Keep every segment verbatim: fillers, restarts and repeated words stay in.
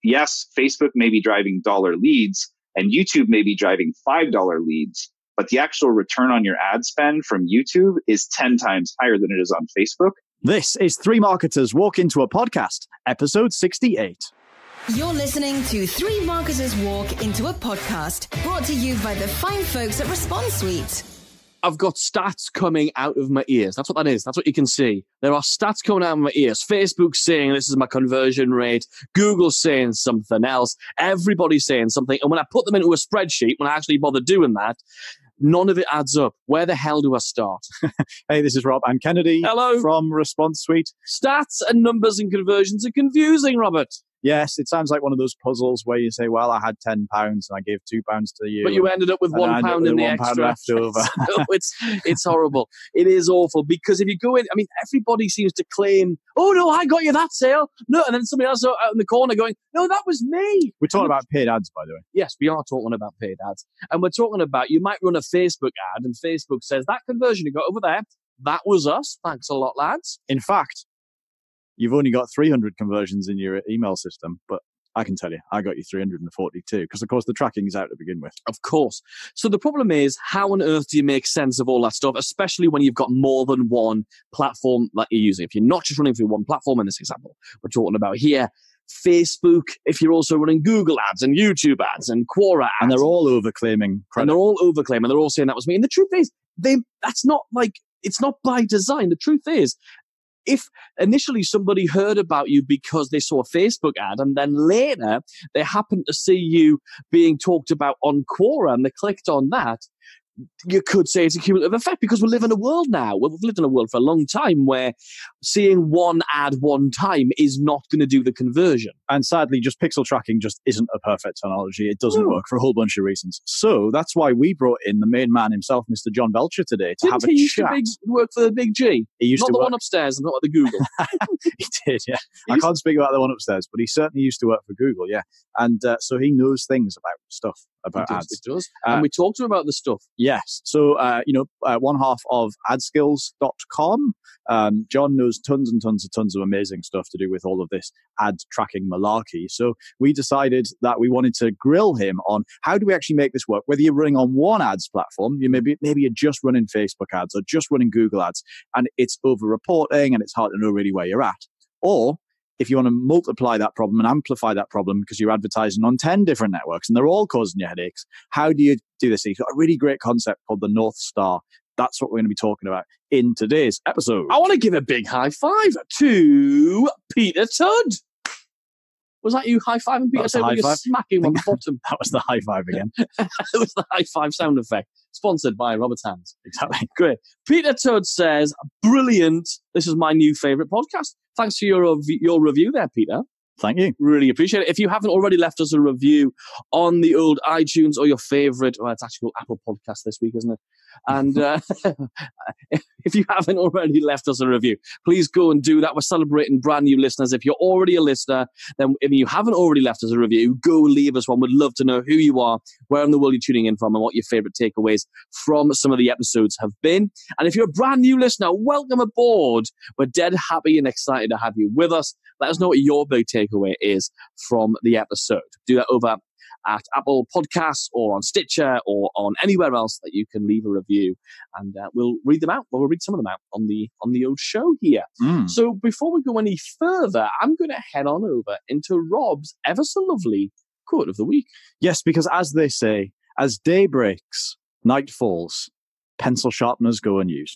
yes, Facebook may be driving dollar leads and YouTube may be driving five dollar leads, but the actual return on your ad spend from YouTube is ten times higher than it is on Facebook. This is Three Marketers Walk Into a Podcast, episode sixty-eight. You're listening to Three Marketers Walk Into a Podcast, brought to you by the fine folks at ResponSuite. I've got stats coming out of my ears. That's what that is. That's what you can see. There are stats coming out of my ears. Facebook's saying this is my conversion rate. Google's saying something else. Everybody's saying something. And when I put them into a spreadsheet, when I actually bother doing that, none of it adds up. Where the hell do I start? Hey, this is Rob and Kennedy. Hello. From ResponSuite. Stats and numbers and conversions are confusing, Robert. Yes, it sounds like one of those puzzles where you say, well, I had ten pounds and I gave two pounds to you. But you ended up with one pound in the extra. Left over. No, it's, it's horrible. It is awful because if you go in, I mean, everybody seems to claim, oh, no, I got you that sale. No, and then somebody else out in the corner going, no, that was me. We're talking about paid ads, by the way. Yes, we are talking about paid ads. And we're talking about, you might run a Facebook ad and Facebook says, that conversion you got over there, that was us. Thanks a lot, lads. In fact, you've only got three hundred conversions in your email system, but I can tell you, I got you three hundred forty-two because, of course, the tracking is out to begin with. Of course. So the problem is, how on earth do you make sense of all that stuff, especially when you've got more than one platform that you're using? If you're not just running through one platform in this example, we're talking about here, Facebook, if you're also running Google ads and YouTube ads and Quora ads. And they're all overclaiming credit. And they're all overclaiming. They're all saying that was me. And the truth is, they that's not like, it's not by design. The truth is, if initially somebody heard about you because they saw a Facebook ad and then later they happened to see you being talked about on Quora and they clicked on that, you could say it's a cumulative effect because we live in a world now. We've lived in a world for a long time where seeing one ad one time is not going to do the conversion. And sadly, just pixel tracking just isn't a perfect technology. It doesn't no. work for a whole bunch of reasons. So that's why we brought in the main man himself, Mister John Belcher, today to Didn't have a he used chat. To big, work for the Big G? He used not to the work... one upstairs and not at the Google. He did, yeah. He I can't speak about the one upstairs, but he certainly used to work for Google, yeah. And uh, so he knows things about stuff. About He does, ads. He does. Uh, and we talked to him about the stuff. Yes. So, uh, you know, uh, one half of ad skills dot com. Um, John knows tons and tons and tons of amazing stuff to do with all of this ad tracking malarkey. So we decided that we wanted to grill him on how do we actually make this work? Whether you're running on one ads platform, you maybe maybe you're just running Facebook ads or just running Google ads, and it's over-reporting and it's hard to know really where you're at. Or if you want to multiply that problem and amplify that problem because you're advertising on ten different networks and they're all causing you headaches, how do you do this? You've got a really great concept called the North Star. That's what we're going to be talking about in today's episode. I want to give a big high five to Peter Tudd. Was that you high-fiving Peter Tudd when you're smacking on the bottom? That was the high five again. It was the high five sound effect. Sponsored by Robert Hands. Exactly. Great. Peter Tudd says, brilliant. This is my new favourite podcast. Thanks for your, your review there, Peter. Thank you. Really appreciate it. If you haven't already left us a review on the old iTunes or your favourite, well, it's actually called Apple Podcast this week, isn't it? And uh, if you haven't already left us a review, please go and do that. We're celebrating brand new listeners. If you're already a listener, then if you haven't already left us a review, go leave us one. We'd love to know who you are, where in the world you're tuning in from, and what your favourite takeaways from some of the episodes have been. And if you're a brand new listener, welcome aboard. We're dead happy and excited to have you with us. Let us know what your big takeaway is from the episode. Do that over at Apple Podcasts or on Stitcher or on anywhere else that you can leave a review, and uh, we'll read them out. Well, we'll read some of them out on the on the old show here. Mm. So before we go any further, I'm going to head on over into Rob's ever so lovely quote of the week. Yes, because as they say, as day breaks, night falls, pencil sharpeners go unused.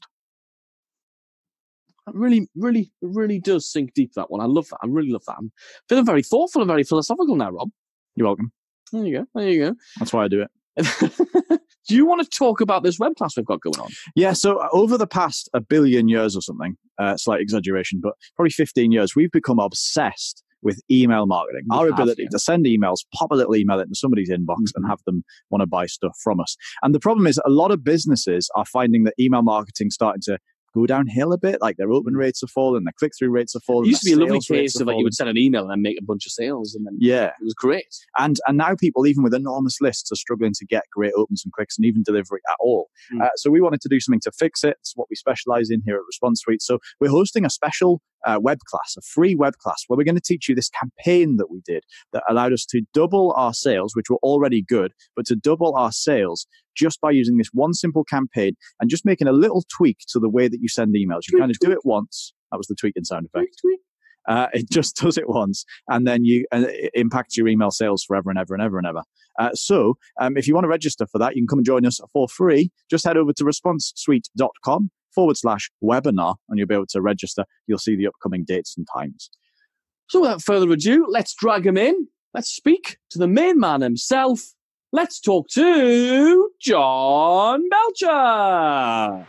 It really, really, really does sink deep, that one. I love that. I really love that. I'm feeling very thoughtful and very philosophical now, Rob. You're welcome. There you go. There you go. That's why I do it. Do you want to talk about this web class we've got going on? Yeah, so over the past a billion years or something, uh, slight exaggeration, but probably fifteen years, we've become obsessed with email marketing. We Our have, ability yeah. to send emails, pop a little email into somebody's inbox mm-hmm. and have them want to buy stuff from us. And the problem is a lot of businesses are finding that email marketing starting to go downhill a bit, like their open rates are falling, their click-through rates are falling. It used to be a lovely case of like falling. You would send an email and then make a bunch of sales, and then yeah, it was great. And and now people, even with enormous lists, are struggling to get great opens and clicks and even delivery at all. Mm. Uh, so we wanted to do something to fix it. It's what we specialize in here at ResponSuite. So we're hosting a special uh, web class, a free web class, where we're going to teach you this campaign that we did that allowed us to double our sales, which were already good, but to double our sales just by using this one simple campaign and just making a little tweak to the way that you send emails. You tweak, kind of tweak. do it once. That was the tweaking sound effect. Tweak, tweak. Uh, it just does it once, and then you uh, it impacts your email sales forever and ever and ever and ever. Uh, so um, if you want to register for that, you can come and join us for free. Just head over to responsesuite.com forward slash webinar, and you'll be able to register. You'll see the upcoming dates and times. So without further ado, let's drag him in. Let's speak to the main man himself. Let's talk to John Belcher.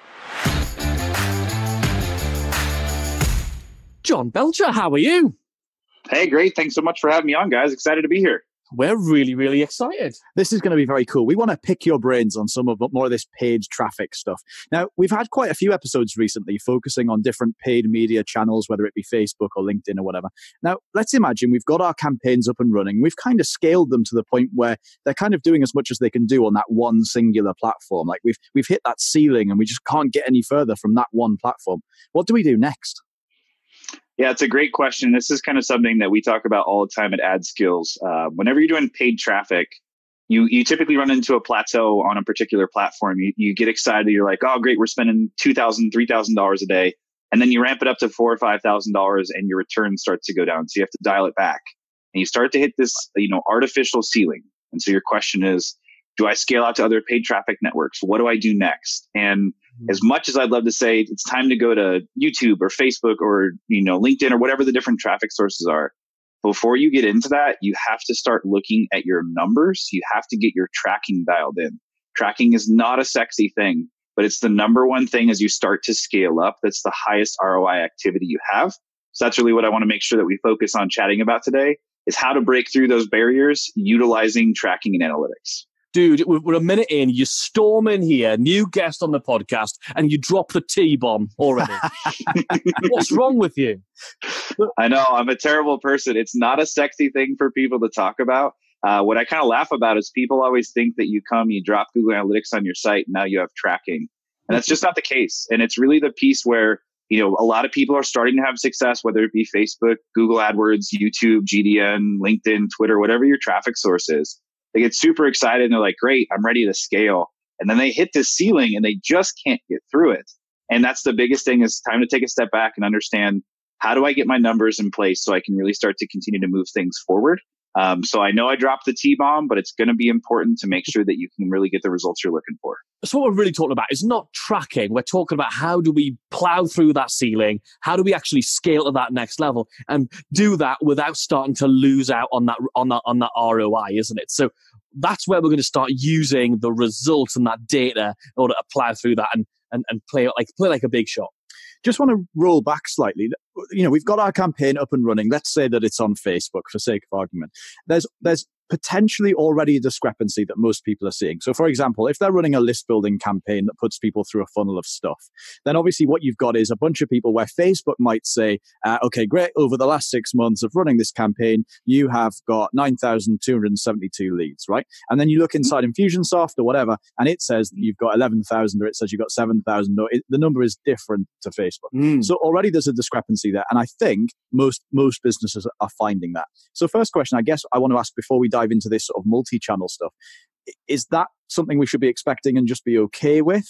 John Belcher, how are you? Hey, great. Thanks so much for having me on, guys. Excited to be here. We're really, really excited. This is going to be very cool. We want to pick your brains on some of more of this paid traffic stuff. Now, we've had quite a few episodes recently focusing on different paid media channels, whether it be Facebook or LinkedIn or whatever. Now, let's imagine we've got our campaigns up and running. We've kind of scaled them to the point where they're kind of doing as much as they can do on that one singular platform. Like we've we've hit that ceiling and we just can't get any further from that one platform. What do we do next? Yeah, it's a great question. This is kind of something that we talk about all the time at AdSkills. Uh, whenever you're doing paid traffic, you you typically run into a plateau on a particular platform. You, you get excited. You're like, oh, great, we're spending two thousand dollars, three thousand dollars a day. And then you ramp it up to four thousand dollars or five thousand dollars and your return starts to go down. So you have to dial it back. And you start to hit this, you know, artificial ceiling. And so your question is, do I scale out to other paid traffic networks? What do I do next? And as much as I'd love to say it's time to go to YouTube or Facebook or, you know, LinkedIn or whatever the different traffic sources are, before you get into that, you have to start looking at your numbers. You have to get your tracking dialed in. Tracking is not a sexy thing, but it's the number one thing as you start to scale up. That's the highest R O I activity you have. So that's really what I want to make sure that we focus on chatting about today is how to break through those barriers utilizing tracking and analytics. Dude, we're a minute in, you storm in here, new guest on the podcast, and you drop the T-bomb already. What's wrong with you? I know, I'm a terrible person. It's not a sexy thing for people to talk about. Uh, what I kind of laugh about is people always think that you come, you drop Google Analytics on your site, and now you have tracking. And that's just not the case. And it's really the piece where, you know, a lot of people are starting to have success, whether it be Facebook, Google AdWords, YouTube, G D N, LinkedIn, Twitter, whatever your traffic source is. They get super excited and they're like, great, I'm ready to scale. And then they hit this ceiling and they just can't get through it. And that's the biggest thing is time to take a step back and understand, how do I get my numbers in place so I can really start to continue to move things forward? Um, so I know I dropped the T-bomb, but it's going to be important to make sure that you can really get the results you're looking for. So what we're really talking about is not tracking. We're talking about how do we plow through that ceiling? How do we actually scale to that next level and do that without starting to lose out on that on that on that R O I, isn't it? So that's where we're going to start using the results and that data in order to plow through that and and, and play it like play like a big shot. Just want to roll back slightly. You know, we've got our campaign up and running. Let's say that it's on Facebook for sake of argument. There's there's potentially already a discrepancy that most people are seeing. So, for example, if they're running a list building campaign that puts people through a funnel of stuff, then obviously what you've got is a bunch of people where Facebook might say, uh, okay, great, over the last six months of running this campaign, you have got nine thousand two hundred seventy-two leads, right? And then you look inside Infusionsoft or whatever, and it says that you've got eleven thousand or it says you've got seven thousand, or it, the number is different to Facebook. Mm. So already there's a discrepancy there. And I think most, most businesses are finding that. So first question, I guess I want to ask before we dive into this sort of multi-channel stuff, is that something we should be expecting and just be okay with?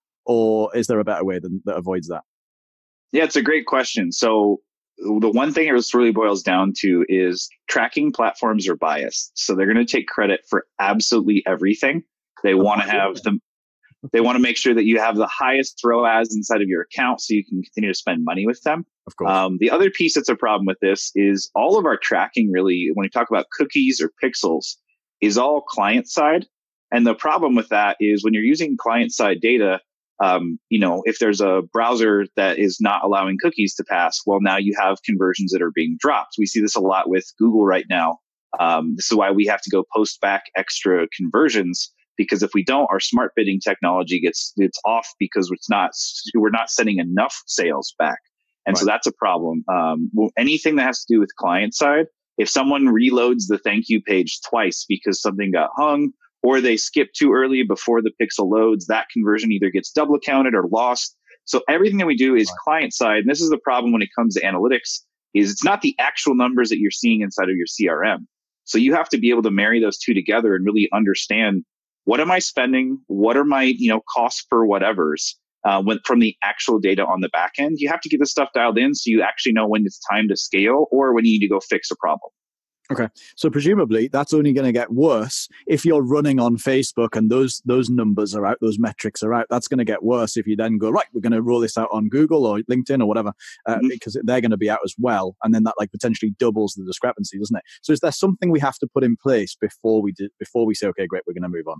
Or is there a better way than, that avoids that? Yeah, it's a great question. So the one thing it really boils down to is tracking platforms are biased. So they're going to take credit for absolutely everything. They want to have them. They want to make sure that you have the highest R O A S inside of your account so you can continue to spend money with them. Of course. Um, the other piece that's a problem with this is all of our tracking really, when we talk about cookies or pixels, is all client side. And the problem with that is when you're using client side data, um, you know, if there's a browser that is not allowing cookies to pass, well, now you have conversions that are being dropped. We see this a lot with Google right now. Um, this is why we have to go post back extra conversions. Because if we don't, our smart bidding technology gets it's off because it's not we're not sending enough sales back, and right. So that's a problem. Um, well, anything that has to do with client side, if someone reloads the thank you page twice because something got hung, or they skip too early before the pixel loads, that conversion either gets double counted or lost. So everything that we do is Right. client side. And this is the problem when it comes to analytics is it's not the actual numbers that you're seeing inside of your C R M. So you have to be able to marry those two together and really understand, what am I spending? What are my, you know, costs per whatever's uh, when, from the actual data on the back end? You have to get this stuff dialed in so you actually know when it's time to scale or when you need to go fix a problem. Okay. So presumably that's only going to get worse if you're running on Facebook and those those numbers are out, those metrics are out. That's going to get worse if you then go, right, we're going to roll this out on Google or LinkedIn or whatever, uh, mm-hmm. because they're going to be out as well. And then that like potentially doubles the discrepancy, doesn't it? So is there something we have to put in place before we do, before we say, okay, great, we're going to move on?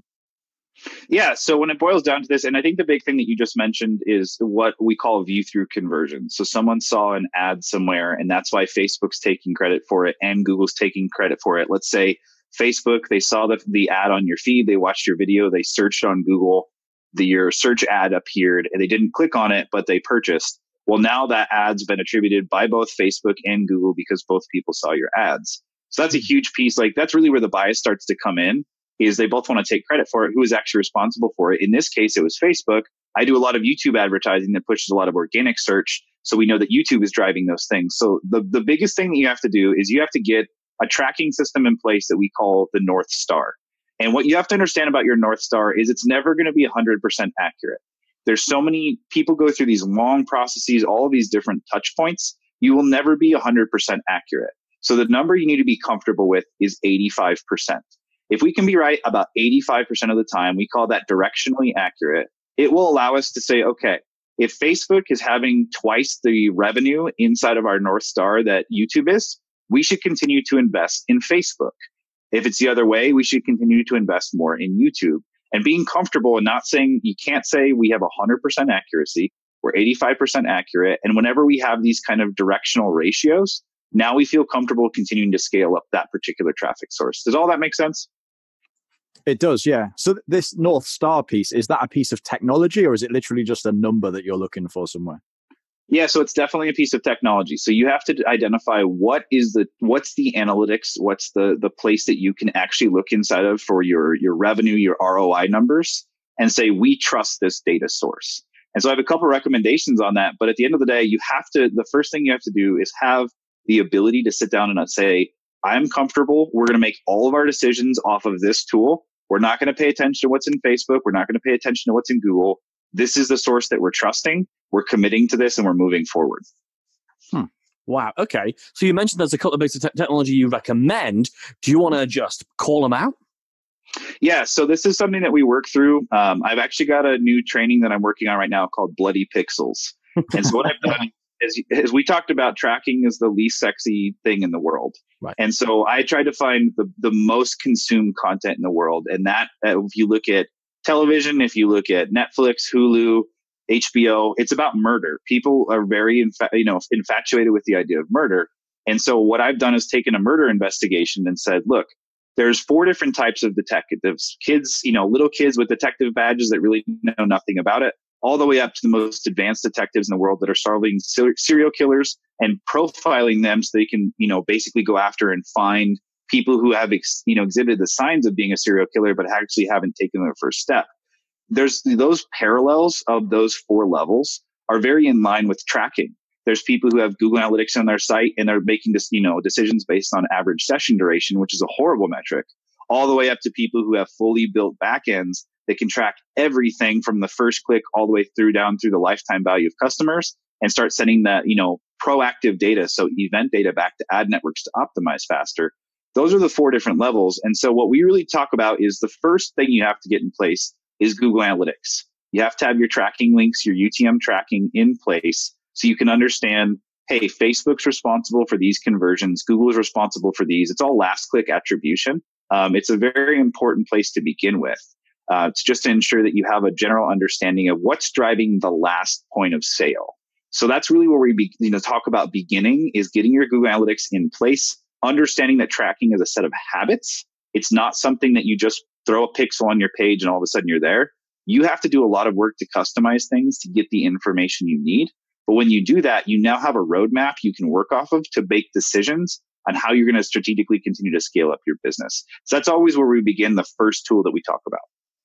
Yeah. So when it boils down to this, and I think the big thing that you just mentioned is what we call view through conversion. So someone saw an ad somewhere, and that's why Facebook's taking credit for it and Google's taking credit for it. Let's say Facebook, they saw the, the ad on your feed, they watched your video, they searched on Google, the, your search ad appeared, and they didn't click on it, but they purchased. Well, now that ad's been attributed by both Facebook and Google because both people saw your ads. So that's a huge piece. Like that's really where the bias starts to come in. Is they both want to take credit for it. Who is actually responsible for it? In this case, it was Facebook. I do a lot of YouTube advertising that pushes a lot of organic search. So we know that YouTube is driving those things. So the, the biggest thing that you have to do is you have to get a tracking system in place that we call the North Star. And what you have to understand about your North Star is it's never going to be one hundred percent accurate. There's so many people go through these long processes, all of these different touch points. You will never be one hundred percent accurate. So the number you need to be comfortable with is eighty-five percent. If we can be right about eighty-five percent of the time, we call that directionally accurate. It will allow us to say, okay, if Facebook is having twice the revenue inside of our North Star that YouTube is, we should continue to invest in Facebook. If it's the other way, we should continue to invest more in YouTube. And being comfortable and not saying, you can't say we have one hundred percent accuracy, we're eighty-five percent accurate. And whenever we have these kind of directional ratios, now we feel comfortable continuing to scale up that particular traffic source. Does all that make sense? It does, yeah. So th- this North Star piece, is that a piece of technology or is it literally just a number that you're looking for somewhere? Yeah, so it's definitely a piece of technology. So you have to identify what is the what's the analytics, what's the the place that you can actually look inside of for your your revenue, your R O I numbers, and say we trust this data source. And so I have a couple recommendations on that. But at the end of the day, you have to the first thing you have to do is have the ability to sit down and say, I'm comfortable. We're going to make all of our decisions off of this tool. We're not going to pay attention to what's in Facebook. We're not going to pay attention to what's in Google. This is the source that we're trusting. We're committing to this and we're moving forward. Hmm. Wow. Okay. So you mentioned there's a couple of bits of te- technology you recommend. Do you want to just call them out? Yeah. So this is something that we work through. Um, I've actually got a new training that I'm working on right now called Bloody Pixels. And so what I've done is, as we talked about, tracking is the least sexy thing in the world. Right. And so I tried to find the, the most consumed content in the world. And that, uh, if you look at television, if you look at Netflix, Hulu, H B O, it's about murder. People are very, infa- you know, infatuated with the idea of murder. And so what I've done is taken a murder investigation and said, look, there's four different types of detectives. Kids, you know, little kids with detective badges that really know nothing about it, all the way up to the most advanced detectives in the world that are solving serial killers and profiling them so they can, you know, basically go after and find people who have, ex- you know, exhibited the signs of being a serial killer, but actually haven't taken their first step. There's those parallels of those four levels are very in line with tracking. There's people who have Google Analytics on their site and they're making this, you know, decisions based on average session duration, which is a horrible metric, all the way up to people who have fully built backends that can track everything from the first click all the way through down through the lifetime value of customers and start sending that, you know, proactive data. So event data back to ad networks to optimize faster. Those are the four different levels. And so what we really talk about is the first thing you have to get in place is Google Analytics. You have to have your tracking links, your U T M tracking in place so you can understand, hey, Facebook's responsible for these conversions. Google is responsible for these. It's all last click attribution. Um, it's a very important place to begin with. Uh, it's just to ensure that you have a general understanding of what's driving the last point of sale. So that's really where we be, you know, talk about beginning is getting your Google Analytics in place, understanding that tracking is a set of habits. It's not something that you just throw a pixel on your page and all of a sudden you're there. You have to do a lot of work to customize things to get the information you need. But when you do that, you now have a roadmap you can work off of to make decisions on how you're going to strategically continue to scale up your business. So that's always where we begin, the first tool that we talk about.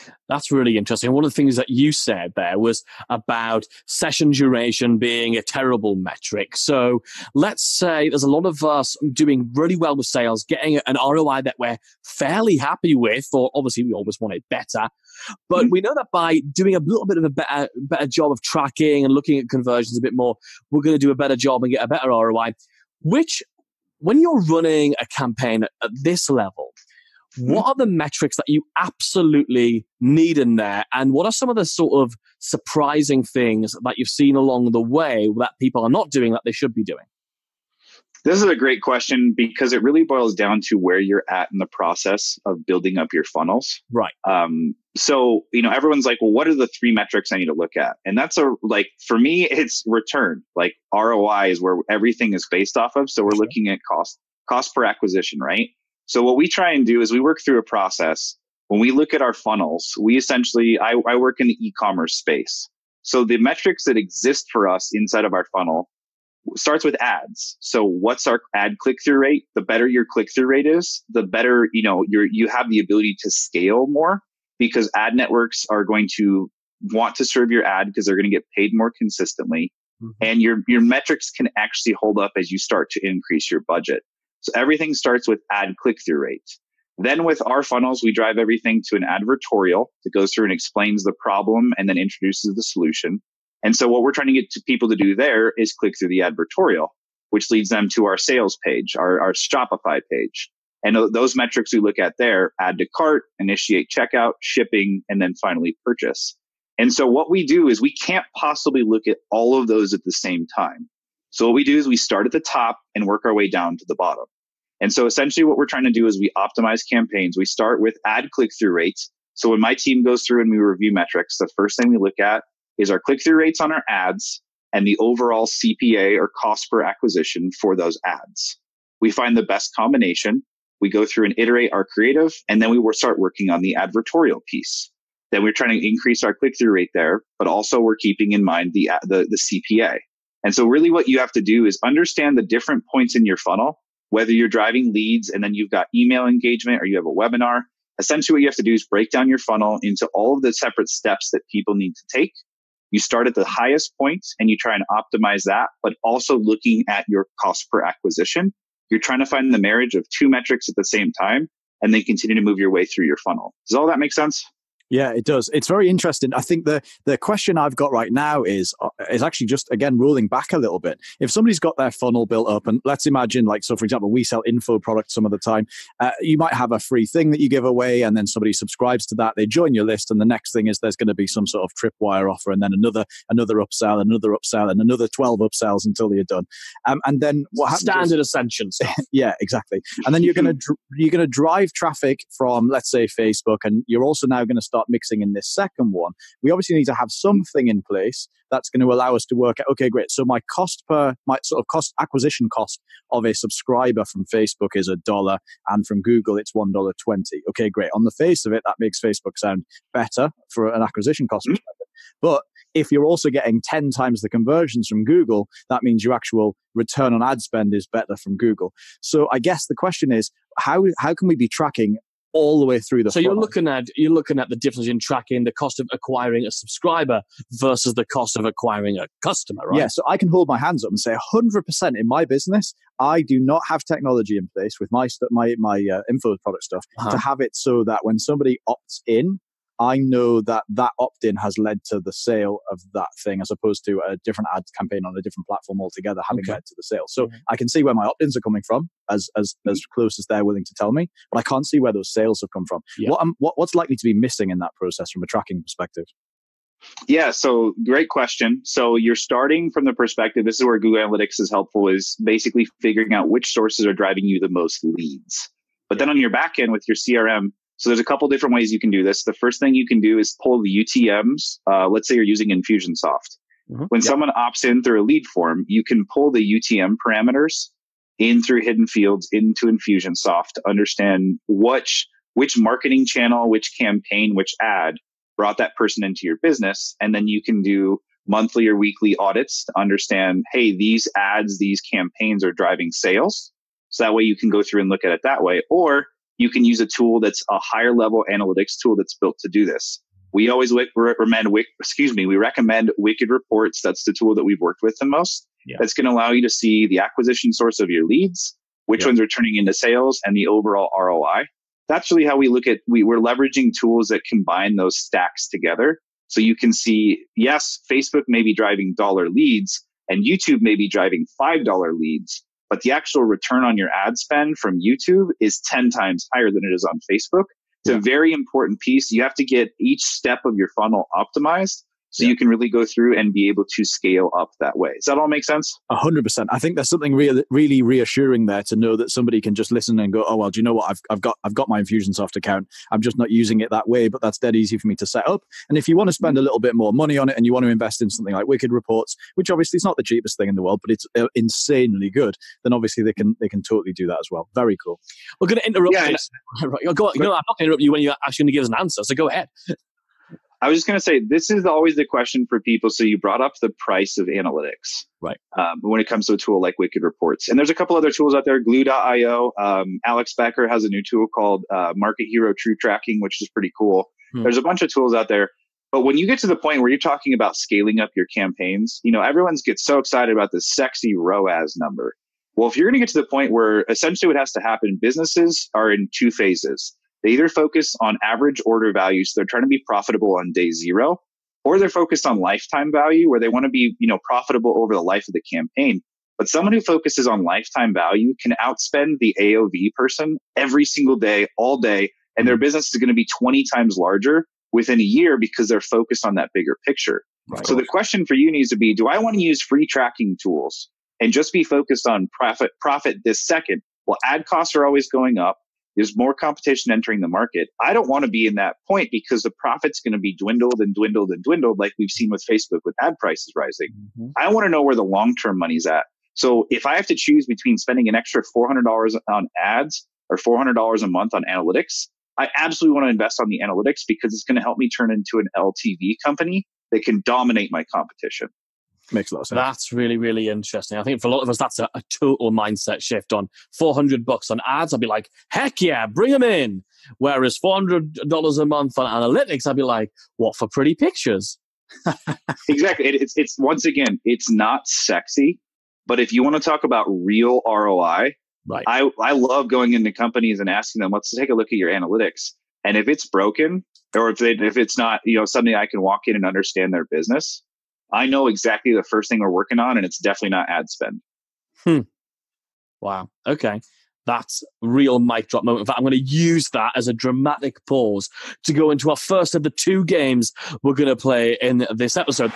That's really interesting. One of the things that you said there was about session duration being a terrible metric. So let's say there's a lot of us doing really well with sales, getting an R O I that we're fairly happy with, or obviously we always want it better. But mm-hmm. we know that by doing a little bit of a better, better job of tracking and looking at conversions a bit more, we're going to do a better job and get a better R O I. Which, when you're running a campaign at, at this level, what are the metrics that you absolutely need in there? And what are some of the sort of surprising things that you've seen along the way that people are not doing that they should be doing? This is a great question because it really boils down to where you're at in the process of building up your funnels. Right. Um, so, you know, everyone's like, well, what are the three metrics I need to look at? And that's a, like, for me, it's return. Like R O I is where everything is based off of. So we're sure. looking at cost, cost per acquisition, right? So what we try and do is we work through a process. When we look at our funnels, we essentially, I, I work in the e-commerce space. So the metrics that exist for us inside of our funnel starts with ads. So what's our ad click-through rate? The better your click-through rate is, the better, you know, you're, you have the ability to scale more because ad networks are going to want to serve your ad because they're going to get paid more consistently. Mm-hmm. And your, your metrics can actually hold up as you start to increase your budget. So everything starts with ad click-through rate. Then with our funnels, we drive everything to an advertorial that goes through and explains the problem and then introduces the solution. And so what we're trying to get to people to do there is click through the advertorial, which leads them to our sales page, our, our Shopify page. And those metrics we look at there, add to cart, initiate checkout, shipping, and then finally purchase. And so what we do is we can't possibly look at all of those at the same time. So what we do is we start at the top and work our way down to the bottom. And so essentially what we're trying to do is we optimize campaigns. We start with ad click-through rates. So when my team goes through and we review metrics, the first thing we look at is our click-through rates on our ads and the overall C P A or cost per acquisition for those ads. We find the best combination. We go through and iterate our creative, and then we will start working on the advertorial piece. Then we're trying to increase our click-through rate there, but also we're keeping in mind the, the, the C P A. And so really what you have to do is understand the different points in your funnel, whether you're driving leads and then you've got email engagement or you have a webinar. Essentially what you have to do is break down your funnel into all of the separate steps that people need to take. You start at the highest points and you try and optimize that, but also looking at your cost per acquisition. You're trying to find the marriage of two metrics at the same time and then continue to move your way through your funnel. Does all that make sense? Yeah, it does. It's very interesting. I think the the question I've got right now is uh, is actually just, again, rolling back a little bit. If somebody's got their funnel built up, and let's imagine, like, so for example, we sell info products some of the time. Uh, you might have a free thing that you give away, and then somebody subscribes to that. They join your list, and the next thing is there's going to be some sort of tripwire offer, and then another another upsell, another upsell, and another twelve upsells until you're done. Um, and then what happens? Standard is, ascension stuff. Yeah, exactly. And then you're going to dr- you're going to drive traffic from, let's say, Facebook, and you're also now going to start mixing in this second one. We obviously need to have something in place that's going to allow us to work out, okay, great. So my cost per, my sort of cost, acquisition cost of a subscriber from Facebook is a dollar, and from Google, it's one dollar twenty. Okay, great. On the face of it, that makes Facebook sound better for an acquisition cost perspective. But if you're also getting ten times the conversions from Google, that means your actual return on ad spend is better from Google. So I guess the question is, how how can we be tracking all the way through the so funnel? you're looking at you're looking at the difference in tracking the cost of acquiring a subscriber versus the cost of acquiring a customer, right? Yeah, so I can hold my hands up and say one hundred percent in my business, I do not have technology in place with my st- my my uh, info product stuff uh-huh. to have it so that when somebody opts in, I know that that opt-in has led to the sale of that thing, as opposed to a different ad campaign on a different platform altogether having okay. led to the sale. So mm-hmm. I can see where my opt-ins are coming from, as as mm-hmm. as close as they're willing to tell me, but I can't see where those sales have come from. Yeah. What, um, what what's likely to be missing in that process from a tracking perspective? Yeah, so great question. So you're starting from the perspective, this is where Google Analytics is helpful, is basically figuring out which sources are driving you the most leads. But then on your back end with your C R M, so there's a couple different ways you can do this. The first thing you can do is pull the U T Ms. Uh, let's say you're using Infusionsoft. Mm-hmm. When yep. someone opts in through a lead form, you can pull the U T M parameters in through hidden fields into Infusionsoft to understand which, which marketing channel, which campaign, which ad brought that person into your business. And then you can do monthly or weekly audits to understand, hey, these ads, these campaigns are driving sales. So that way you can go through and look at it that way. Or you can use a tool that's a higher level analytics tool that's built to do this. We always w- recommend, excuse me, we recommend Wicked Reports. That's the tool that we've worked with the most. Yeah. That's going to allow you to see the acquisition source of your leads, which yeah. ones are turning into sales, and the overall R O I. That's really how we look at, we, we're leveraging tools that combine those stacks together. So you can see, yes, Facebook may be driving dollar leads and YouTube may be driving five dollar leads, but the actual return on your ad spend from YouTube is ten times higher than it is on Facebook. It's yeah. a very important piece. You have to get each step of your funnel optimized so yeah. you can really go through and be able to scale up that way. Does that all make sense? A hundred percent. I think there's something really, really reassuring there to know that somebody can just listen and go, oh, well, do you know what? I've, I've got, I've got my Infusionsoft account. I'm just not using it that way, but that's dead easy for me to set up. And if you want to spend a little bit more money on it and you want to invest in something like Wicked Reports, which obviously is not the cheapest thing in the world, but it's uh, insanely good, then obviously they can, they can totally do that as well. Very cool. We're going to interrupt yeah, you. Right, go on. No, I'm not going to interrupt you when you're actually going to give us an answer. So go ahead. I was just going to say, this is always the question for people. So you brought up the price of analytics, right? Um, when it comes to a tool like Wicked Reports, and there's a couple other tools out there, glue dot io. Um, Alex Becker has a new tool called uh, Market Hero True Tracking, which is pretty cool. Hmm. There's a bunch of tools out there. But when you get to the point where you're talking about scaling up your campaigns, you know, everyone's gets so excited about this sexy R O A S number. Well, if you're going to get to the point where essentially what has to happen, businesses are in two phases. They either focus on average order value, so they're trying to be profitable on day zero, or they're focused on lifetime value, where they want to be, you know, profitable over the life of the campaign. But someone who focuses on lifetime value can outspend the A O V person every single day, all day, and their business is going to be twenty times larger within a year because they're focused on that bigger picture. Right. So the question for you needs to be, do I want to use free tracking tools and just be focused on profit, profit this second? Well, ad costs are always going up. There's more competition entering the market. I don't want to be in that point because the profit's going to be dwindled and dwindled and dwindled like we've seen with Facebook with ad prices rising. Mm-hmm. I want to know where the long-term money's at. So if I have to choose between spending an extra four hundred dollars on ads or four hundred dollars a month on analytics, I absolutely want to invest on the analytics because it's going to help me turn into an L T V company that can dominate my competition. Makes a lot of sense. That's really, really interesting. I think for a lot of us, that's a, a total mindset shift. On four hundred bucks on ads, I'd be like, heck yeah, bring them in. Whereas four hundred dollars a month on analytics, I'd be like, what for pretty pictures? Exactly. It, it's, it's once again, it's not sexy, but if you want to talk about real R O I, right. I, I love going into companies and asking them, let's take a look at your analytics. And if it's broken, or if, they, if it's not, you know, something I can walk in and understand their business, I know exactly the first thing we're working on, and it's definitely not ad spend. Hmm. Wow. Okay. That's real mic drop moment. In fact, I'm going to use that as a dramatic pause to go into our first of the two games we're going to play in this episode.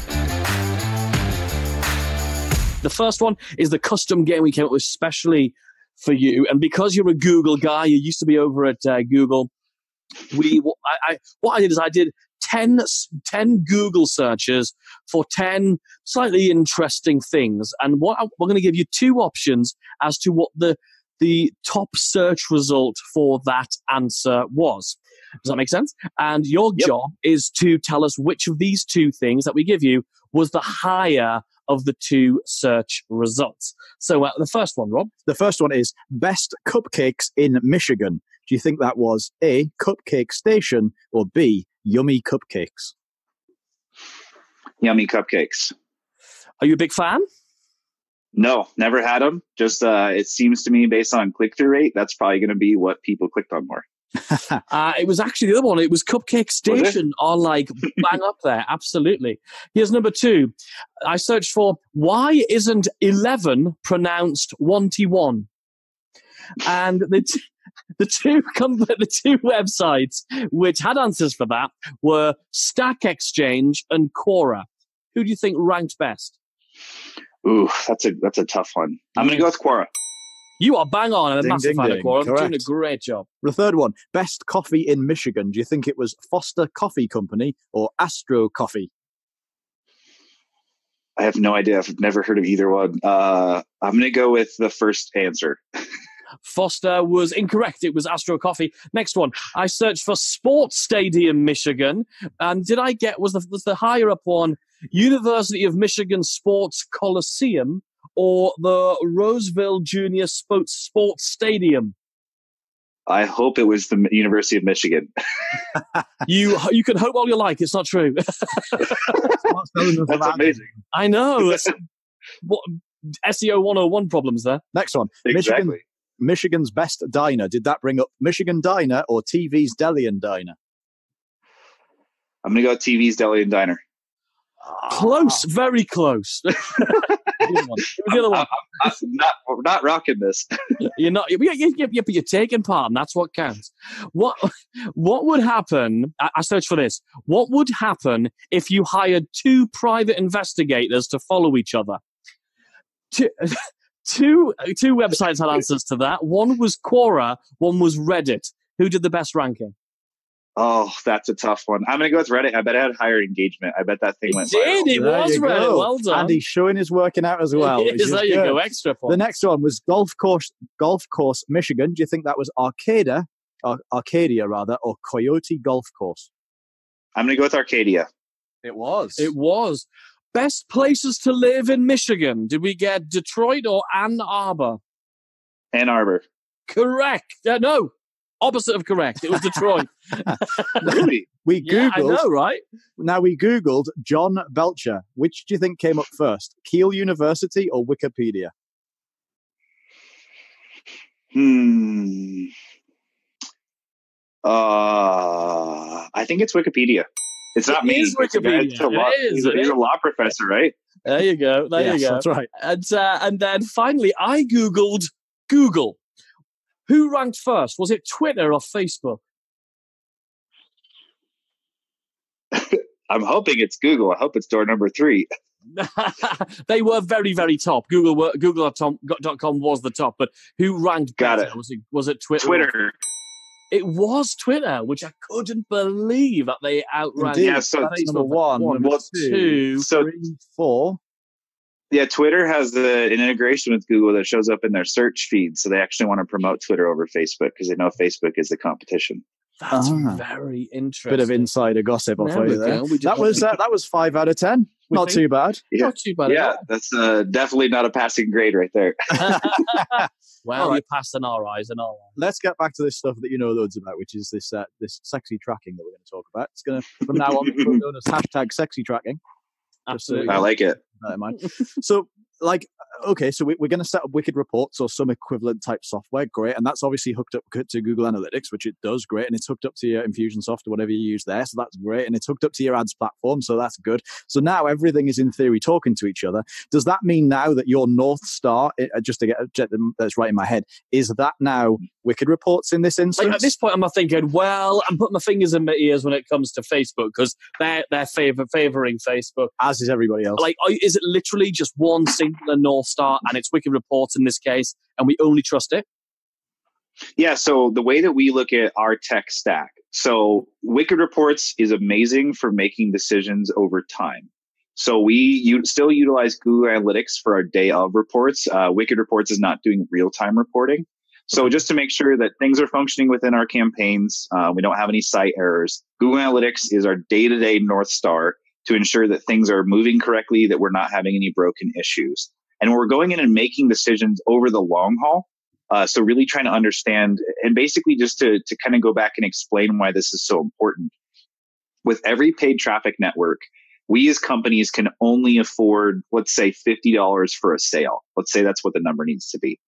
The first one is the custom game we came up with specially for you. And because you're a Google guy, you used to be over at uh, Google, we I, I, what I did is I did ten, ten Google searches for ten slightly interesting things. And what I, we're going to give you two options as to what the the top search result for that answer was. Does that make sense? And your yep. job is to tell us which of these two things that we give you was the higher of the two search results. So uh, the first one, Rob. The first one is best cupcakes in Michigan. Do you think that was A, Cupcake Station, or B, Yummy Cupcakes? Yummy Cupcakes. Are you a big fan? No, never had them. Just uh, it seems to me based on click-through rate, that's probably going to be what people clicked on more. uh, it was actually the other one. It was Cupcake Station on like bang up there. Absolutely. Here's number two. I searched for why isn't eleven pronounced one-ty-one? And the t- the two com- the two websites which had answers for that were Stack Exchange and Quora. Who do you think ranked best? Ooh, that's a that's a tough one. I'm going to go with Quora. You are bang on. I'm a ding, massive ding, fan ding. of Quora. Correct. Doing a great job. The third one, best coffee in Michigan. Do you think it was Foster Coffee Company or Astro Coffee? I have no idea. I've never heard of either one. Uh, I'm going to go with the first answer. Foster was incorrect. It was Astro Coffee. Next one. I searched for Sports Stadium, Michigan. And did I get, was the, was the higher up one University of Michigan Sports Coliseum or the Roseville Junior Sports Sports Stadium? I hope it was the University of Michigan. You you can hope all you like. It's not true. That's amazing. I know. That's, what S E O one oh one problems there. Next one. Exactly. Michigan, Michigan's best diner. Did that bring up Michigan Diner or T V's Deli and Diner? I'm going to go T V's Deli and Diner. Close, very close. The other one. The other one. I'm, I'm, I'm not, we're not rocking this. You're not. You, you, you, you're taking part, and that's what counts. What What would happen? I, I searched for this. What would happen if you hired two private investigators to follow each other? Two, two, two websites had answers to that. One was Quora. One was Reddit. Who did the best ranking? Oh, that's a tough one. I'm going to go with Reddit. I bet it had higher engagement. I bet that thing It went did. viral. It There was you Reddit. go. Well done. And he's showing his working out as well. It which is, is there you good. go. Extra points. The next one was Golf Course, Golf Course, Michigan. Do you think that was Arcada, or Arcadia rather, or Coyote Golf Course? I'm going to go with Arcadia. It was. It was. Best places to live in Michigan. Did we get Detroit or Ann Arbor? Ann Arbor. Correct. Uh, no. Opposite of correct. It was Detroit. Really? We Yeah, I Googled. know, right? Now we Googled John Belcher. Which do you think came up first? Keele University or Wikipedia? Hmm. Uh, I think it's Wikipedia. It's not It me. is It's a guy- Wikipedia. it's a law, It is, he's, a, it he's is. a law professor, right? There you go. There yes, you go. that's right. And uh, and then finally, I Googled Google. Who ranked first? Was it Twitter or Facebook? I'm hoping it's Google. I hope it's door number three. They were very, very top. Google were, Google dot com was the top, but who ranked Got better? it. Was it was it Twitter? Twitter. It was Twitter, which I couldn't believe that they outranked. Indeed. Yeah, so- That's Facebook. number one, number Well, two, two, So three, four. yeah, Twitter has the, an integration with Google that shows up in their search feed. So they actually want to promote Twitter over Facebook because they know Facebook is the competition. That's Ah. very interesting. Bit of insider gossip off There we you there. go. We did That not was think- uh, that was five out of ten. We Not think- too bad. Yeah, Not too bad. at yeah, that's uh, definitely not a passing grade right there. all. Well, All right. you passed an R I's and all. Let's get back to this stuff that you know loads about, which is this uh, this sexy tracking that we're going to talk about. It's going to from now on be known as hashtag sexy tracking. Absolutely. I like it. Bear in mind. So, like, okay, so we, we're going to set up Wicked Reports or some equivalent type software. Great. And that's obviously hooked up to Google Analytics, which it does. Great. And it's hooked up to your Infusionsoft or whatever you use there. So that's great. And it's hooked up to your ads platform. So that's good. So now everything is in theory talking to each other. Does that mean now that your North Star, uh, just to get, get them, that's right in my head, is that now Wicked Reports in this instance? Like, at this point, I'm thinking, well, I'm putting my fingers in my ears when it comes to Facebook because they're they're favor, favoring Facebook. As is everybody else. Like, are- is it literally just one singular North Star and it's Wicked Reports in this case, and we only trust it? Yeah, so the way that we look at our tech stack, so Wicked Reports is amazing for making decisions over time. So we u- still utilize Google Analytics for our day of reports. Uh, Wicked Reports is not doing real-time reporting. So just to make sure that things are functioning within our campaigns, uh, we don't have any site errors, Google Analytics is our day-to-day North Star to ensure that things are moving correctly, that we're not having any broken issues. And we're going in and making decisions over the long haul. Uh, so really trying to understand and basically just to, to kind of go back and explain why this is so important. With every paid traffic network, we as companies can only afford, let's say, fifty dollars for a sale. Let's say that's what the number needs to be.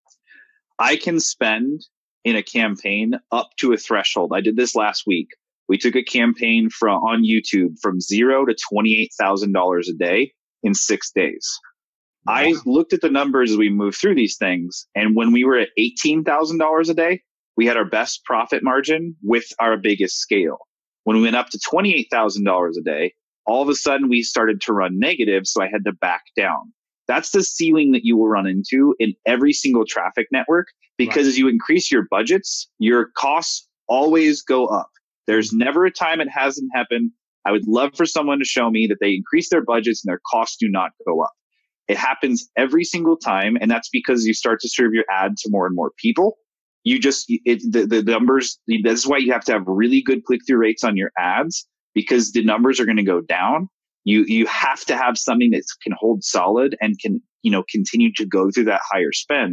I can spend in a campaign up to a threshold. I did this last week. We took a campaign from on YouTube from zero to twenty-eight thousand dollars a day in six days. Wow. I looked at the numbers as we moved through these things. And when we were at eighteen thousand dollars a day, we had our best profit margin with our biggest scale. When we went up to twenty-eight thousand dollars a day, all of a sudden we started to run negative. So I had to back down. That's the ceiling that you will run into in every single traffic network, because right. as you increase your budgets, your costs always go up. There's never a time it hasn't happened. I would love for someone to show me that they increase their budgets and their costs do not go up. It happens every single time. And that's because you start to serve your ad to more and more people. You just, it, the, the numbers, this is why you have to have really good click-through rates on your ads, because the numbers are going to go down. You, you have to have something that can hold solid and can, you know, continue to go through that higher spend.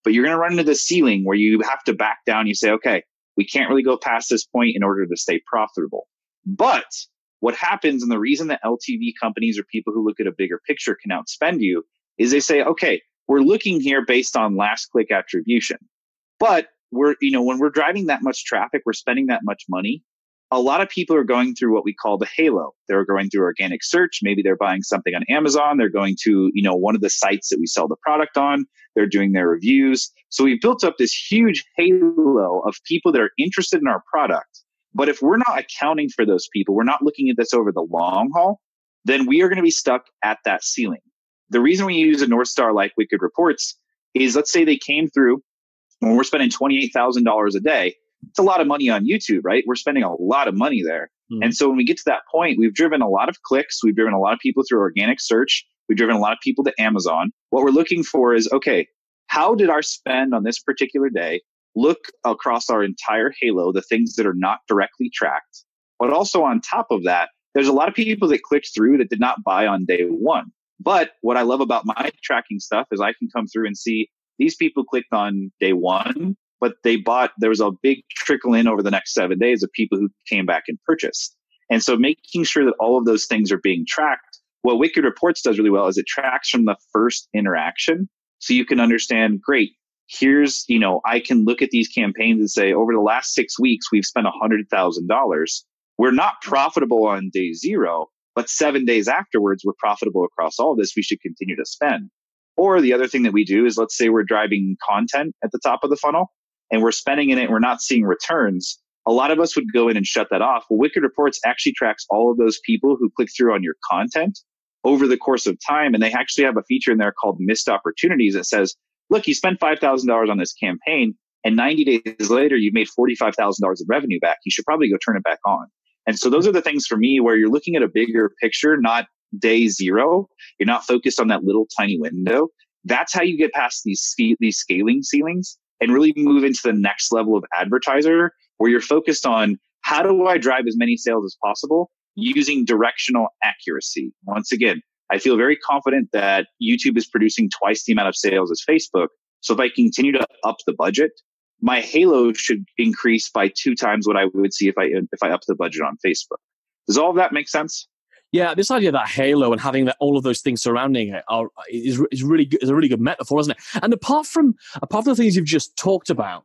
but you're going to run into the ceiling where you have to back down. You say, okay, we can't really go past this point in order to stay profitable. But what happens, and the reason that L T V companies or people who look at a bigger picture can outspend you, is they say, okay, we're looking here based on last click attribution. But we're, you know, when we're driving that much traffic, we're spending that much money. A lot of people are going through what we call the halo. They're going through organic search. Maybe they're buying something on Amazon. They're going to, you know, one of the sites that we sell the product on. They're doing their reviews. So we've built up this huge halo of people that are interested in our product. But if we're not accounting for those people, we're not looking at this over the long haul, then we are going to be stuck at that ceiling. The reason we use a North Star like Wicked Reports is, let's say they came through when we're spending twenty-eight thousand dollars a day. It's a lot of money on YouTube, right? We're spending a lot of money there. Mm. And so when we get to that point, we've driven a lot of clicks. We've driven a lot of people through organic search. We've driven a lot of people to Amazon. What we're looking for is, okay, how did our spend on this particular day look across our entire halo, the things that are not directly tracked? But also on top of that, there's a lot of people that clicked through that did not buy on day one. But what I love about my tracking stuff is I can come through and see these people clicked on day one, but they bought, there was a big trickle in over the next seven days of people who came back and purchased. And so making sure that all of those things are being tracked, what Wicked Reports does really well is it tracks from the first interaction. So you can understand, great, here's, you know, I can look at these campaigns and say, over the last six weeks, we've spent one hundred thousand dollars. We're not profitable on day zero, but seven days afterwards, we're profitable across all this. We should continue to spend. Or the other thing that we do is, let's say we're driving content at the top of the funnel and we're spending in it, and we're not seeing returns. A lot of us would go in and shut that off. Well, Wicked Reports actually tracks all of those people who click through on your content over the course of time. And they actually have a feature in there called missed opportunities that says, look, you spent five thousand dollars on this campaign and ninety days later, you've made forty-five thousand dollars of revenue back. You should probably go turn it back on. And so those are the things for me where you're looking at a bigger picture, not day zero. You're not focused on that little tiny window. That's how you get past these, these scaling ceilings and really move into the next level of advertiser, where you're focused on, how do I drive as many sales as possible using directional accuracy? Once again, I feel very confident that YouTube is producing twice the amount of sales as Facebook. So if I continue to up the budget, my halo should increase by two times what I would see if I if I up the budget on Facebook. Does all of that make sense? Yeah, this idea of that halo and having that, all of those things surrounding it are, is is really good, is a really good metaphor, isn't it? And apart from apart from the things you've just talked about,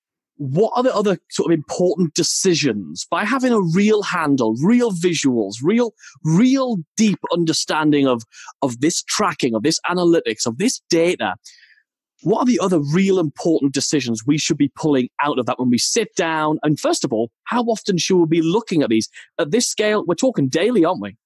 what are the other sort of important decisions by having a real handle, real visuals, real real deep understanding of of this tracking, of this analytics, of this data? What are the other real important decisions we should be pulling out of that when we sit down? And first of all, how often should we be looking at these? At this scale, we're talking daily, aren't we?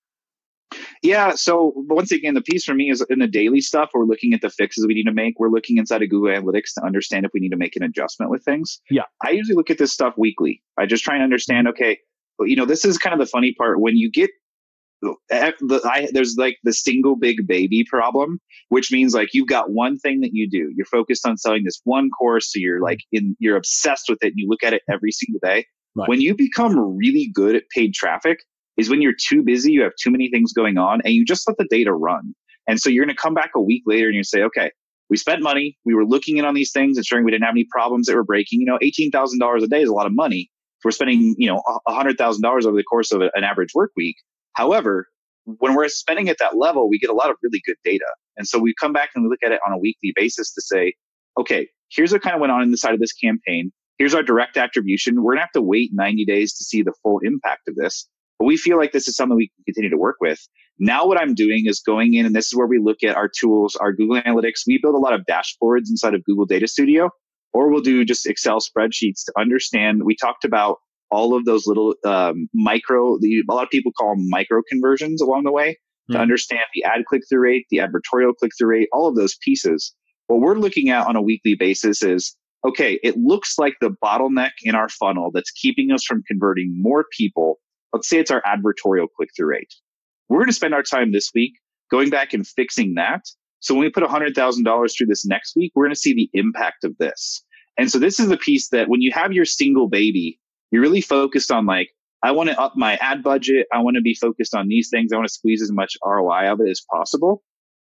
Yeah. So once again, the piece for me is in the daily stuff. We're looking at the fixes we need to make. We're looking inside of Google Analytics to understand if we need to make an adjustment with things. Yeah. I usually look at this stuff weekly. I just try and understand, okay, you know, this is kind of the funny part. When you get the, I, there's like the single big baby problem, which means like you've got one thing that you do. You're focused on selling this one course. So you're like in, you're obsessed with it and you look at it every single day. Right. When you become really good at paid traffic is when you're too busy, you have too many things going on and you just let the data run. And so you're going to come back a week later and you say, okay, we spent money. We were looking in on these things, ensuring we didn't have any problems that were breaking. You know, eighteen thousand dollars a day is a lot of money. If we're spending, you know, one hundred thousand dollars over the course of an average work week. However, when we're spending at that level, we get a lot of really good data. And so we come back and we look at it on a weekly basis to say, okay, here's what kind of went on inside of this campaign. Here's our direct attribution. We're going to have to wait ninety days to see the full impact of this. But we feel like this is something we can continue to work with. Now what I'm doing is going in, and this is where we look at our tools, our Google Analytics. We build a lot of dashboards inside of Google Data Studio, or we'll do just Excel spreadsheets to understand. We talked about all of those little um, micro, the, a lot of people call them micro conversions along the way mm-hmm. to understand the ad click-through rate, the advertorial click-through rate, all of those pieces. What we're looking at on a weekly basis is, okay, it looks like the bottleneck in our funnel that's keeping us from converting more people. Let's say it's our advertorial click-through rate. We're going to spend our time this week going back and fixing that. So when we put one hundred thousand dollars through this next week, we're going to see the impact of this. And so this is the piece that when you have your single baby, you're really focused on like, I want to up my ad budget. I want to be focused on these things. I want to squeeze as much R O I of it as possible.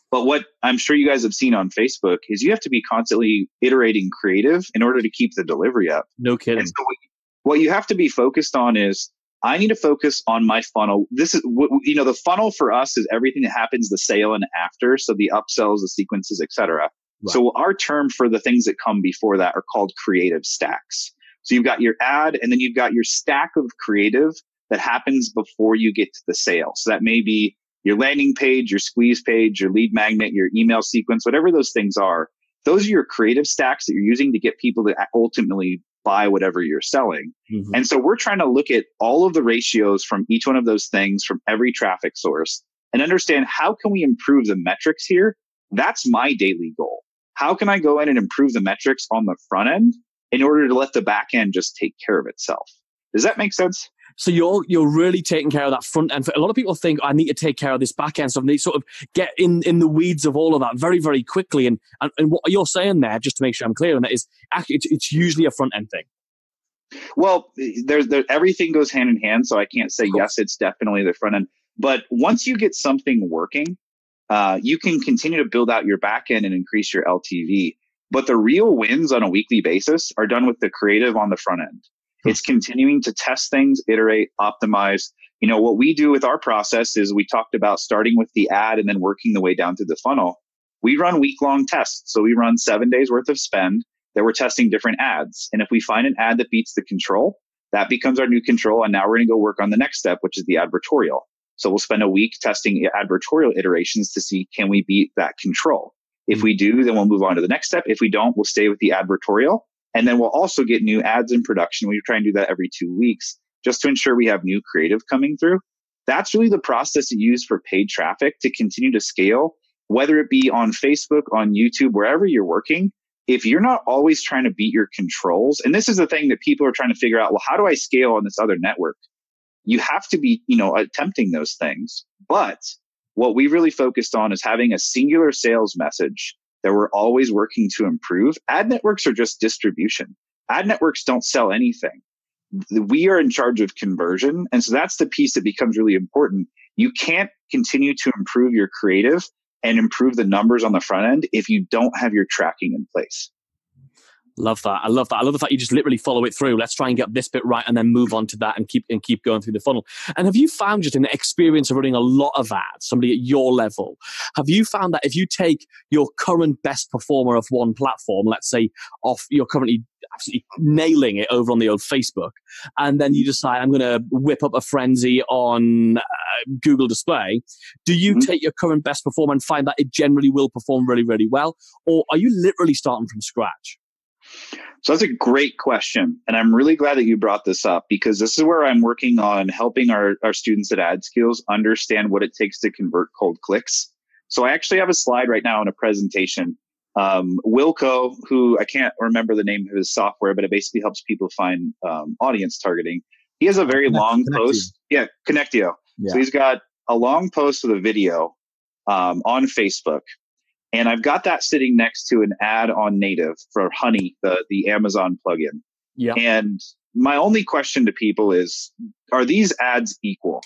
But what I'm sure you guys have seen on Facebook is you have to be constantly iterating creative in order to keep the delivery up. No kidding. And so what you, what you have to be focused on is, I need to focus on my funnel. This is, you know, the funnel for us is everything that happens, the sale and after. So the upsells, the sequences, et cetera. Right. So our term for the things that come before that are called creative stacks. So you've got your ad, and then you've got your stack of creative that happens before you get to the sale. So that may be your landing page, your squeeze page, your lead magnet, your email sequence, whatever those things are. Those are your creative stacks that you're using to get people to ultimately buy whatever you're selling. Mm-hmm. And so we're trying to look at all of the ratios from each one of those things from every traffic source and understand, how can we improve the metrics here? That's my daily goal. How can I go in and improve the metrics on the front end in order to let the back end just take care of itself? Does that make sense? So you're you're really taking care of that front end. A lot of people think, I need to take care of this back end stuff, and they sort of get in, in the weeds of all of that very, very quickly. And, and and what you're saying there, just to make sure I'm clear on that, is actually it's, it's usually a front end thing. Well, there's there, everything goes hand in hand, so I can't say yes, it's definitely the front end. But once you get something working, uh, you can continue to build out your back end and increase your L T V. But the real wins on a weekly basis are done with the creative on the front end. It's continuing to test things, iterate, optimize. You know, what we do with our process is, we talked about starting with the ad and then working the way down through the funnel. We run week-long tests. So we run seven days worth of spend that we're testing different ads. And if we find an ad that beats the control, that becomes our new control. And now we're going to go work on the next step, which is the advertorial. So we'll spend a week testing advertorial iterations to see, can we beat that control? If we do, then we'll move on to the next step. If we don't, we'll stay with the advertorial. And then we'll also get new ads in production. We try and do that every two weeks just to ensure we have new creative coming through. That's really the process you use for paid traffic to continue to scale, whether it be on Facebook, on YouTube, wherever you're working. If you're not always trying to beat your controls, and this is the thing that people are trying to figure out, well, how do I scale on this other network? You have to be, you know, attempting those things. But what we really focused on is having a singular sales message that we're always working to improve. Ad networks are just distribution. Ad networks don't sell anything. We are in charge of conversion. And so that's the piece that becomes really important. You can't continue to improve your creative and improve the numbers on the front end if you don't have your tracking in place. Love that. I love that. I love the fact you just literally follow it through. Let's try and get this bit right and then move on to that and keep and keep going through the funnel. And have you found, just in the experience of running a lot of ads, somebody at your level, have you found that if you take your current best performer of one platform, let's say off, you're currently absolutely nailing it over on the old Facebook, and then you decide, I'm going to whip up a frenzy on uh, Google Display, do you mm-hmm. take your current best performer and find that it generally will perform really, really well? Or are you literally starting from scratch? So that's a great question. And I'm really glad that you brought this up, because this is where I'm working on helping our, our students at AdSkills understand what it takes to convert cold clicks. So I actually have a slide right now in a presentation. Um, Wilco, who I can't remember the name of his software, but it basically helps people find um, audience targeting. He has a very Connect, long Connectio. post. Yeah, Connectio. Yeah. So he's got a long post with a video um, on Facebook. And I've got that sitting next to an ad on native for Honey, the, the Amazon plugin. Yeah. And my only question to people is, are these ads equal?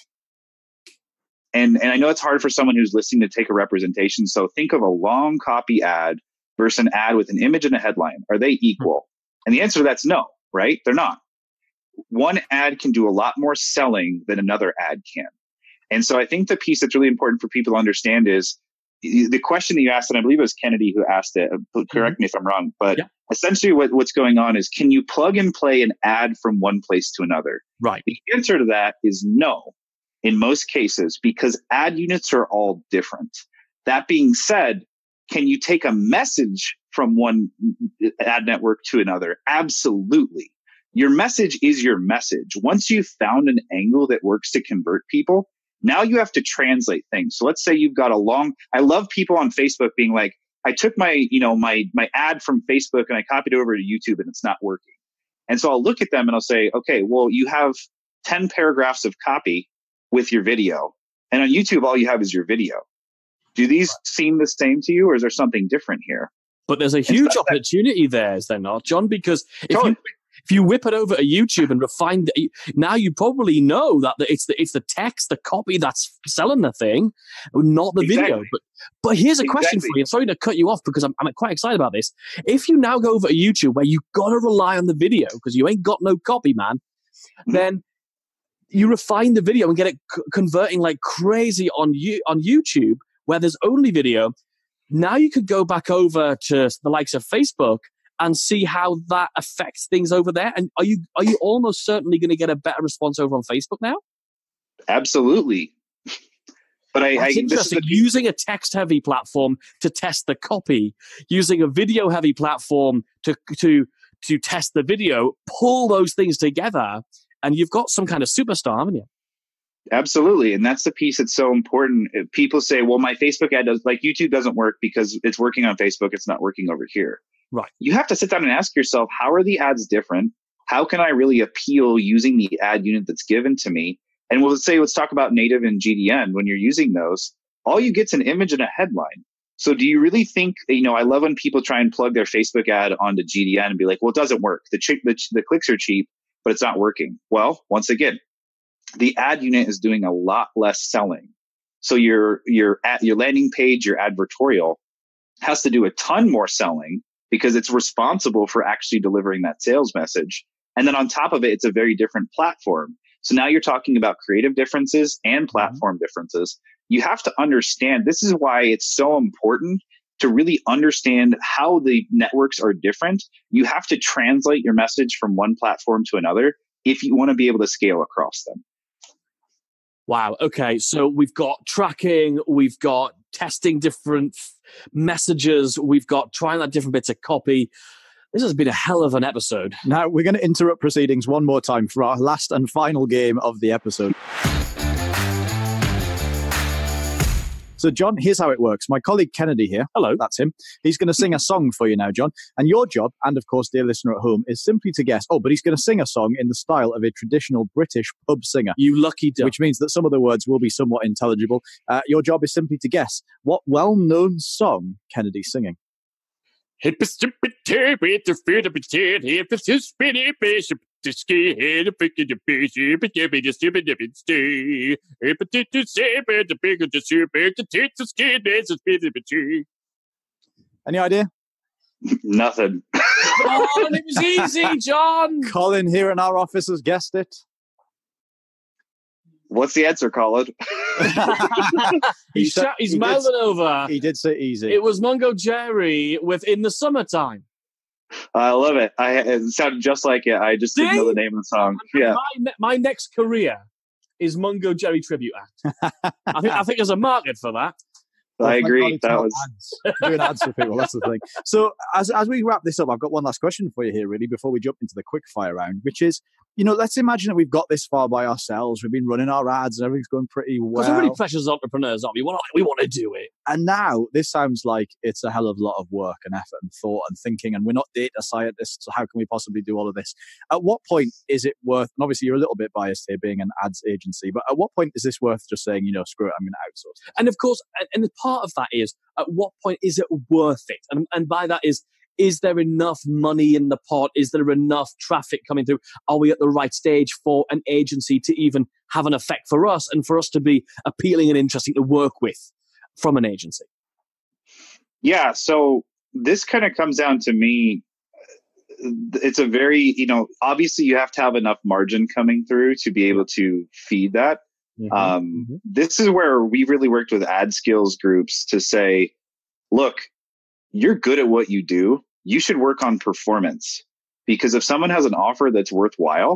And, and I know it's hard for someone who's listening to take a representation. So think of a long copy ad versus an ad with an image and a headline. Are they equal? And the answer to that's no, right? They're not. One ad can do a lot more selling than another ad can. And so I think the piece that's really important for people to understand is, the question that you asked, and I believe it was Kennedy who asked it, correct mm-hmm. me if I'm wrong, but yeah. essentially what, what's going on is, can you plug and play an ad from one place to another? Right. The answer to that is no, in most cases, because ad units are all different. That being said, can you take a message from one ad network to another? Absolutely. Your message is your message. Once you've found an angle that works to convert people, now you have to translate things. So let's say you've got a long, I love people on Facebook being like, I took my, you know, my, my ad from Facebook and I copied it over to YouTube and it's not working. And so I'll look at them and I'll say, okay, well, you have ten paragraphs of copy with your video. And on YouTube, all you have is your video. Do these seem the same to you, or is there something different here? But there's a huge opportunity there, is there not, John? Because if totally. you If you whip it over to YouTube and refine the, now you probably know that the, it's the it's the text, the copy that's selling the thing, not the Exactly. video. But but here's a question Exactly. for you. I'm sorry to cut you off because I'm I'm quite excited about this. If you now go over to YouTube where you gotta rely on the video because you ain't got no copy, man, Mhm. then you refine the video and get it c- converting like crazy on you on YouTube where there's only video. Now you could go back over to the likes of Facebook and see how that affects things over there. And are you are you almost certainly going to get a better response over on Facebook now? Absolutely. But I, That's I this is interesting. the, Using a text-heavy platform to test the copy, using a video-heavy platform to to to test the video, pull those things together, and you've got some kind of superstar, haven't you? absolutely. And that's the piece that's so important. If people say, well, my Facebook ad does, like YouTube doesn't work because it's working on Facebook. It's not working over here. Right. You have to sit down and ask yourself, how are the ads different? How can I really appeal using the ad unit that's given to me? And we'll say, let's talk about native and G D N. When you're using those, all you get's an image and a headline. So do you really think, you know, I love when people try and plug their Facebook ad onto G D N and be like, well, it doesn't work. The, ch- the, the clicks are cheap, but it's not working. Well, once again, the ad unit is doing a lot less selling. So your, your, ad, your landing page, your advertorial has to do a ton more selling because it's responsible for actually delivering that sales message. And then on top of it, it's a very different platform. So now you're talking about creative differences and platform mm-hmm. differences. You have to understand, this is why it's so important to really understand how the networks are different. You have to translate your message from one platform to another if you want to be able to scale across them. Wow. Okay. So we've got tracking, we've got testing different f- messages, we've got trying out different bits of copy. This has been a hell of an episode. Now, we're going to interrupt proceedings one more time for our last and final game of the episode. So, John, here's how it works. My colleague Kennedy here, hello, that's him. He's going to sing a song for you now, John. And your job, and of course, dear listener at home, is simply to guess. Oh, but he's going to sing a song in the style of a traditional British pub singer. You lucky duck. Which means that some of the words will be somewhat intelligible. Uh, your job is simply to guess what well-known song Kennedy's singing. Hip a stupid tape, it's a fit of a tit, hip a spinny bishop, the ski head, a pick of the bishop, a give it a stupid if it's stay. Hip a tit to say, but the big of the soup, the tits of skin, there's a spit of a tree. Any idea? Nothing. Oh, it was easy, John. Colin here in our office has guessed it. What's the answer, Colin? he's he sh- he's he mouthing did, over. He did say easy. It was Mungo Jerry with In the Summertime. I love it. I it sounded just like it. I just didn't See? know the name of the song. Yeah. My, my next career is Mungo Jerry Tribute Act. I think I think there's a market for that. Well, I agree. That was ads. Doing ads for people. That's the thing. So as as we wrap this up, I've got one last question for you here, really, before we jump into the quick fire round, which is, you know, let's imagine that we've got this far by ourselves. We've been running our ads and everything's going pretty well. Because everybody pressures entrepreneurs, aren't we? We want to, we want to do it. And now this sounds like it's a hell of a lot of work and effort and thought and thinking, and we're not data scientists, so how can we possibly do all of this? At what point is it worth, and obviously you're a little bit biased here being an ads agency, but at what point is this worth just saying, you know, screw it, I'm going to outsource this? And of course, and, and the part of that is, at what point is it worth it? And, and by that is, is there enough money in the pot? Is there enough traffic coming through? Are we at the right stage for an agency to even have an effect for us and for us to be appealing and interesting to work with from an agency? Yeah. So this kind of comes down to me. It's a very, you know, obviously you have to have enough margin coming through to be able to feed that. Mm-hmm. Um, mm-hmm. This is where we really worked with ad skills groups to say, look, you're good at what you do. You should work on performance, because if someone has an offer that's worthwhile,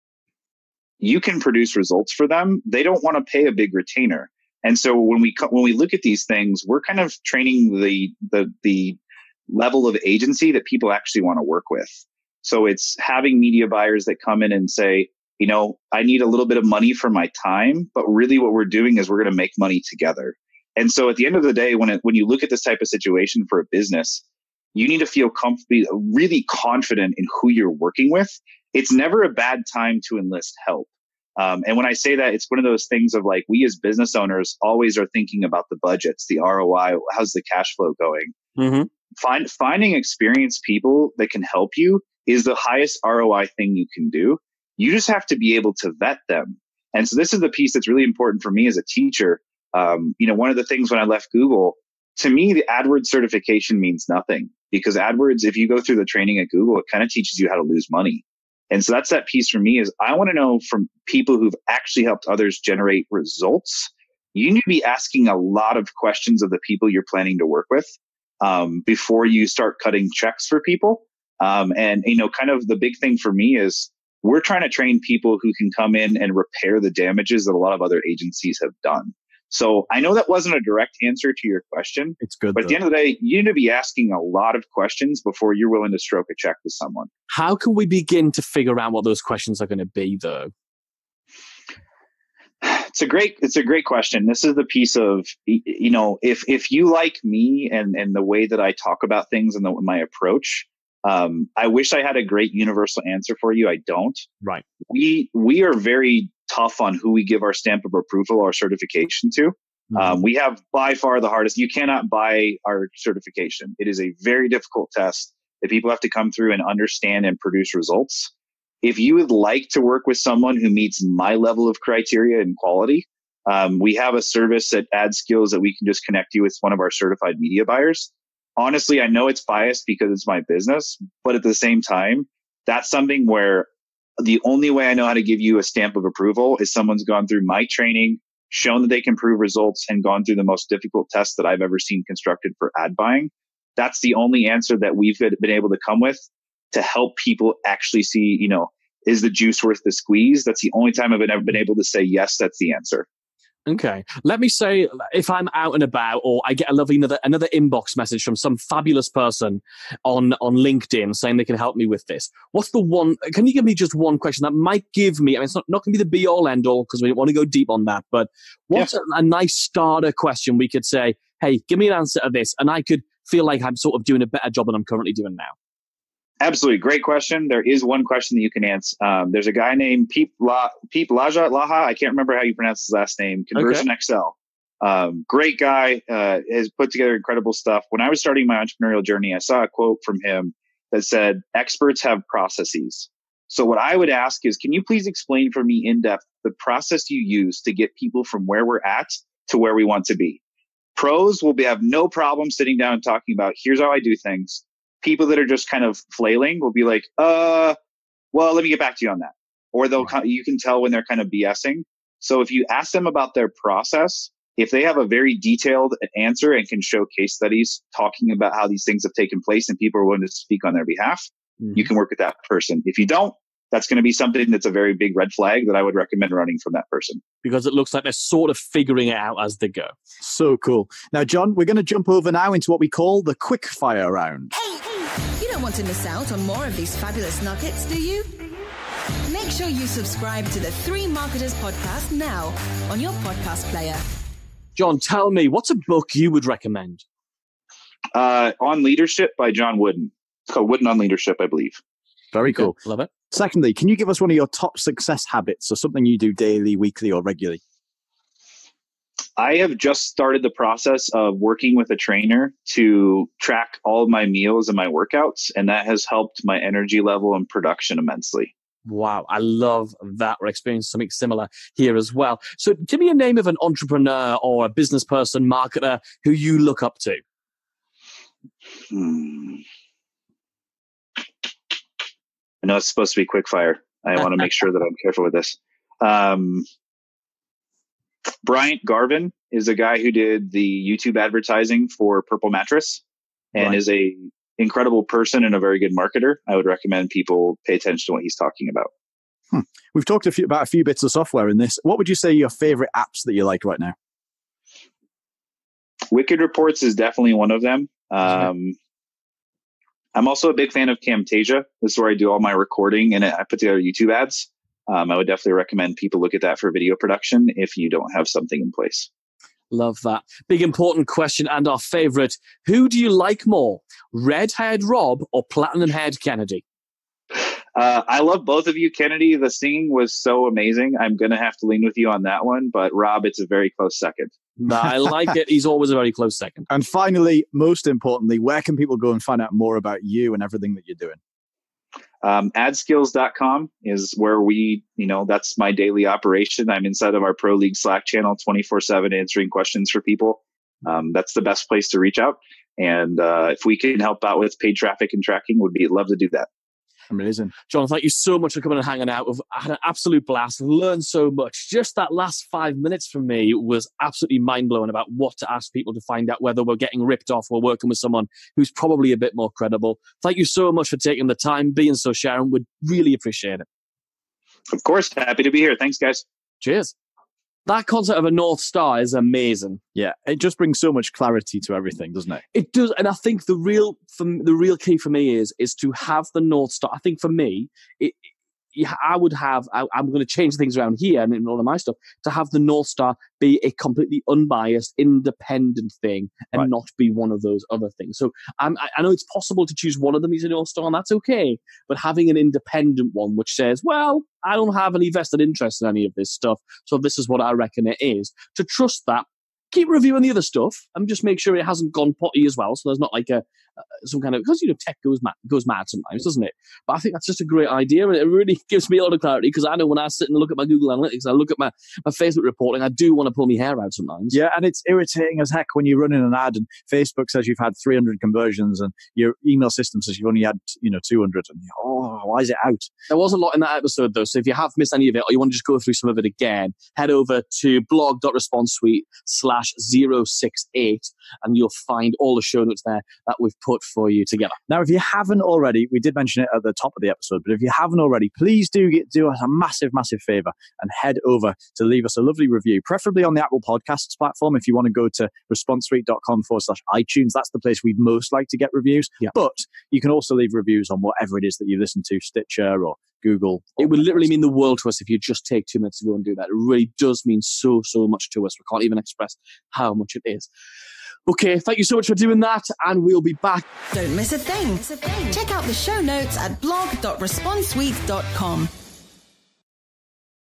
you can produce results for them. They don't want to pay a big retainer. And so when we when we look at these things, we're kind of training the the the level of agency that people actually want to work with. So it's having media buyers that come in and say, you know, I need a little bit of money for my time, but really what we're doing is we're going to make money together. And so at the end of the day, when it, when you look at this type of situation for a business, you need to feel comfortable, really confident in who you're working with. It's never a bad time to enlist help. Um, and when I say that, it's one of those things of like, we as business owners always are thinking about the budgets, the R O I, how's the cash flow going? Mm-hmm. Find, finding experienced people that can help you is the highest R O I thing you can do. You just have to be able to vet them. And so this is the piece that's really important for me as a teacher. Um, you know, one of the things when I left Google, to me, the AdWords certification means nothing, because AdWords, if you go through the training at Google, it kind of teaches you how to lose money. And so that's that piece for me is I want to know from people who've actually helped others generate results. You need to be asking a lot of questions of the people you're planning to work with um, before you start cutting checks for people. Um, and, you know, kind of the big thing for me is we're trying to train people who can come in and repair the damages that a lot of other agencies have done. So I know that wasn't a direct answer to your question. It's good. But though. At the end of the day, you need to be asking a lot of questions before you're willing to stroke a check with someone. How can we begin to figure out what those questions are going to be, though? It's a great, it's a great question. This is the piece of, you know, if, if you like me and, and the way that I talk about things and the, my approach, um, I wish I had a great universal answer for you. I don't. Right. We, we are very tough on who we give our stamp of approval or certification to. Mm-hmm. Um, we have by far the hardest. You cannot buy our certification. It is a very difficult test that people have to come through and understand and produce results. If you would like to work with someone who meets my level of criteria and quality, um, we have a service at AdSkills that we can just connect you with one of our certified media buyers. Honestly, I know it's biased because it's my business, but at the same time, that's something where the only way I know how to give you a stamp of approval is someone's gone through my training, shown that they can prove results, and gone through the most difficult tests that I've ever seen constructed for ad buying. That's the only answer that we've been able to come with to help people actually see, you know, is the juice worth the squeeze? That's the only time I've been, ever been able to say, yes, that's the answer. Okay. Let me say, if I'm out and about or I get a lovely another, another inbox message from some fabulous person on, on LinkedIn saying they can help me with this, what's the one, can you give me just one question that might give me, I mean, it's not, not going to be the be all end all because we don't want to go deep on that, but what's yeah. a, a nice starter question we could say, hey, give me an answer to this, and I could feel like I'm sort of doing a better job than I'm currently doing now? Absolutely. Great question. There is one question that you can answer. Um, there's a guy named Peep, La, Peep Laja, Laha. I can't remember how you pronounce his last name. Conversion okay. X L. Um, great guy. Uh, has put together incredible stuff. When I was starting my entrepreneurial journey, I saw a quote from him that said, experts have processes. So what I would ask is, can you please explain for me in depth the process you use to get people from where we're at to where we want to be? Pros will be, have no problem sitting down and talking about, here's how I do things. People that are just kind of flailing will be like, uh, well, let me get back to you on that. Or they'll, right. you can tell when they're kind of BSing. So if you ask them about their process, if they have a very detailed answer and can show case studies talking about how these things have taken place and people are willing to speak on their behalf, mm-hmm. you can work with that person. If you don't, that's going to be something that's a very big red flag that I would recommend running from that person. Because it looks like they're sort of figuring it out as they go. So cool. Now, John, we're going to jump over now into what we call the quick fire round. Hey, hey, you don't want to miss out on more of these fabulous nuggets, do you? Make sure you subscribe to the Three Marketers podcast now on your podcast player. John, tell me, what's a book you would recommend? Uh, On Leadership by John Wooden. It's called Wooden on Leadership, I believe. Very cool. Good. Love it. Secondly, can you give us one of your top success habits or something you do daily, weekly, or regularly? I have just started the process of working with a trainer to track all of my meals and my workouts, and that has helped my energy level and production immensely. Wow, I love that. We're experiencing something similar here as well. So give me a name of an entrepreneur or a business person, marketer who you look up to. Hmm. I know it's supposed to be quick fire. I want to make sure that I'm careful with this. Um, Bryant Garvin is a guy who did the YouTube advertising for Purple Mattress and right. is a incredible person and a very good marketer. I would recommend people pay attention to what he's talking about. Hmm. We've talked a few, about a few bits of software in this. What would you say are your favorite apps that you like right now? Wicked Reports is definitely one of them. Um, I'm also a big fan of Camtasia. This is where I do all my recording and I put together YouTube ads. Um, I would definitely recommend people look at that for video production if you don't have something in place. Love that. Big important question and our favorite. Who do you like more, red-haired Rob or platinum-haired Kennedy? Uh, I love both of you, Kennedy. The singing was so amazing. I'm going to have to lean with you on that one. But Rob, it's a very close second. I like it. He's always a very close second. And finally, most importantly, where can people go and find out more about you and everything that you're doing? Um, ad skills dot com is where we, you know, that's my daily operation. I'm inside of our Pro League Slack channel twenty-four seven answering questions for people. Um, that's the best place to reach out. And uh, if we can help out with paid traffic and tracking, would be love to do that. Amazing. John, thank you so much for coming and hanging out. I had an absolute blast. Learned so much. Just that last five minutes for me was absolutely mind-blowing about what to ask people to find out whether we're getting ripped off or working with someone who's probably a bit more credible. Thank you so much for taking the time, being so sharing. We'd really appreciate it. Of course. Happy to be here. Thanks, guys. Cheers. That concept of a North Star is amazing. Yeah, it just brings so much clarity to everything, doesn't it? It does, and I think the real, for, the real key for me is is to have the North Star. I think for me, it, yeah, I would have. I, I'm going to change things around here and in all of my stuff to have the North Star be a completely unbiased, independent thing, and right. not be one of those other things. So um, I, I know it's possible to choose one of them as a North Star, and that's okay. But having an independent one which says, "Well, I don't have any vested interest in any of this stuff, so this is what I reckon it is." To trust that. Keep reviewing the other stuff and just make sure it hasn't gone potty as well. So there's not like a uh, some kind of, because you know tech goes mad, goes mad sometimes, doesn't it? But I think that's just a great idea, and it really gives me a lot of clarity because I know when I sit and look at my Google Analytics, I look at my, my Facebook reporting, I do want to pull my hair out sometimes. Yeah, and it's irritating as heck when you run in an ad and Facebook says you've had three hundred conversions and your email system says you've only had you know two hundred, and oh, why is it out? There was a lot in that episode though, so if you have missed any of it or you want to just go through some of it again, head over to blog.responsesuite slash zero six eight and you'll find all the show notes there that we've put for you together. Now, if you haven't already, we did mention it at the top of the episode, but if you haven't already, please do get, do us a massive, massive favor and head over to leave us a lovely review, preferably on the Apple Podcasts platform. If you want to go to responsesuite.com forward slash iTunes, that's the place we'd most like to get reviews. Yeah. But you can also leave reviews on whatever it is that you listen to, Stitcher or Google. It would literally mean the world to us if you just take two minutes to go and do that. It really does mean so, so much to us. We can't even express how much it is. Okay, thank you so much for doing that, and we'll be back. Don't miss a thing. Check out the show notes at blog dot responsesuite dot com.